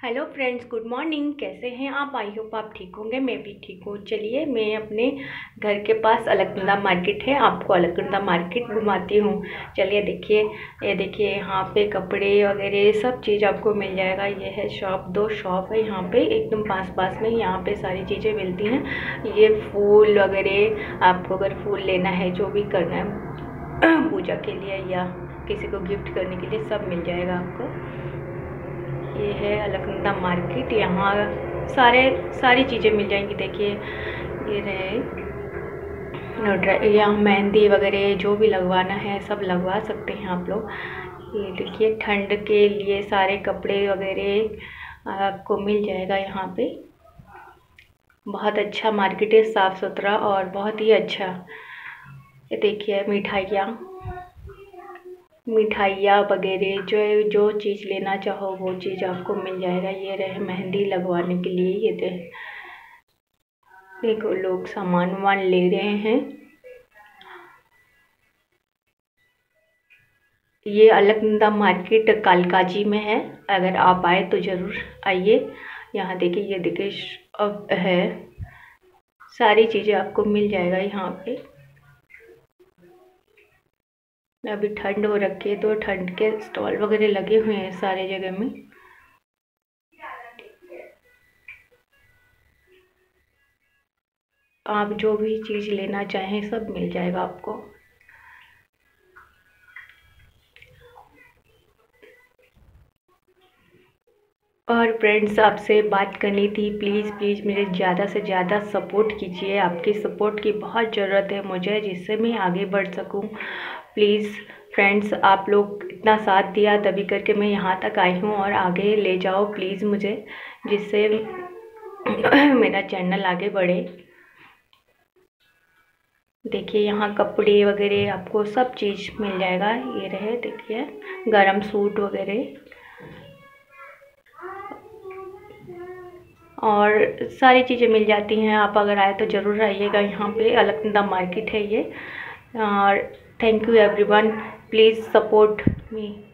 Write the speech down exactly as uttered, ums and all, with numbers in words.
Hello friends, good morning. कैसे हैं आप? आई होप आप ठीक होंगे। मैं भी ठीक हूँ। चलिए, मैं अपने घर के पास अलकनंदा मार्केट है, आपको अलकनंदा मार्केट घुमाती हूँ। चलिए देखिए, ये देखिए यहाँ पे कपड़े वगैरह सब चीज़ आपको मिल जाएगा। ये है शॉप, दो शॉप है यहाँ पे एकदम पास पास में। यहाँ पे सारी चीज़ें मिलती हैं। ये फूल वगैरह, आपको अगर फूल लेना है, जो भी करना है पूजा के लिए या किसी को गिफ्ट करने के लिए, सब मिल जाएगा आपको। ये है अलकनंदा मार्केट। यहाँ सारे सारी चीज़ें मिल जाएंगी। देखिए ये रहे, यहाँ मेहंदी वगैरह जो भी लगवाना है सब लगवा सकते हैं आप लोग। ये देखिए ठंड के लिए सारे कपड़े वगैरह आपको मिल जाएगा यहाँ पे। बहुत अच्छा मार्केट है, साफ़ सुथरा और बहुत ही अच्छा। ये देखिए मिठाइयाँ मिठाइयाँ वगैरह, जो जो चीज़ लेना चाहो वो चीज़ आपको मिल जाएगा। ये रहे मेहंदी लगवाने के लिए। ये दे देखो, लोग सामान वामान ले रहे हैं। ये अलकनंदा मार्केट कालकाजी में है। अगर आप आए तो ज़रूर आइए। यहाँ देखिए, ये देखिए अब है, सारी चीज़ें आपको मिल जाएगा यहाँ पे। अभी ठंड हो रखी है तो ठंड के स्टॉल वगैरह लगे हुए हैं सारे जगह में। आप जो भी चीज़ लेना चाहें सब मिल जाएगा आपको। और फ्रेंड्स, आपसे बात करनी थी, प्लीज़ प्लीज़ मेरे ज़्यादा से ज़्यादा सपोर्ट कीजिए। आपकी सपोर्ट की बहुत ज़रूरत है मुझे, जिससे मैं आगे बढ़ सकूं। प्लीज़ फ्रेंड्स, आप लोग इतना साथ दिया तभी करके मैं यहाँ तक आई हूँ, और आगे ले जाओ प्लीज़ मुझे, जिससे मेरा चैनल आगे बढ़े। देखिए यहाँ कपड़े वगैरह आपको सब चीज़ मिल जाएगा। ये रहे देखिए गरम सूट वगैरह, और सारी चीज़ें मिल जाती हैं। आप अगर आए तो ज़रूर आइएगा। यहाँ पे अलकनंदा मार्केट है ये। और thank you everyone, please support me.